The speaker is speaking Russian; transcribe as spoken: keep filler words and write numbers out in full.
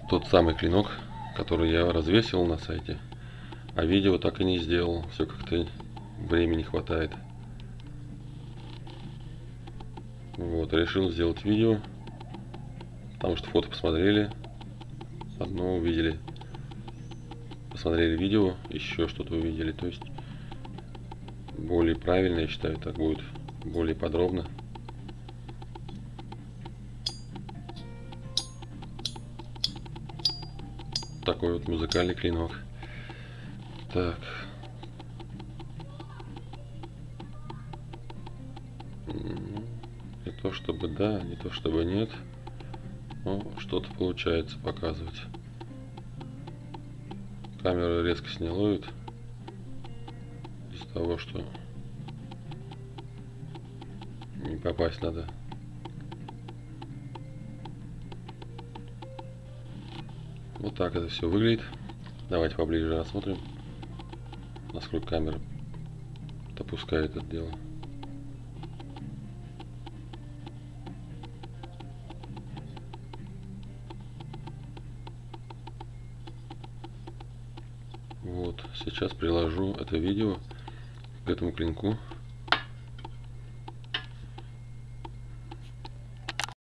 тот самый клинок, который я развесил на сайте, а видео так и не сделал. Все как-то времени хватает. Вот, решил сделать видео, потому что фото посмотрели, одно увидели, посмотрели видео, еще что-то увидели. То есть более правильно, я считаю, так будет более подробно. Такой вот музыкальный клинок. Так. Не то чтобы да, не то чтобы нет. Но что-то получается показывать. Камера резкость не ловит. Из-за того, что не попасть надо. Вот так это все выглядит. Давайте поближе рассмотрим, насколько камера допускает это дело. Вот, сейчас приложу это видео к этому клинку,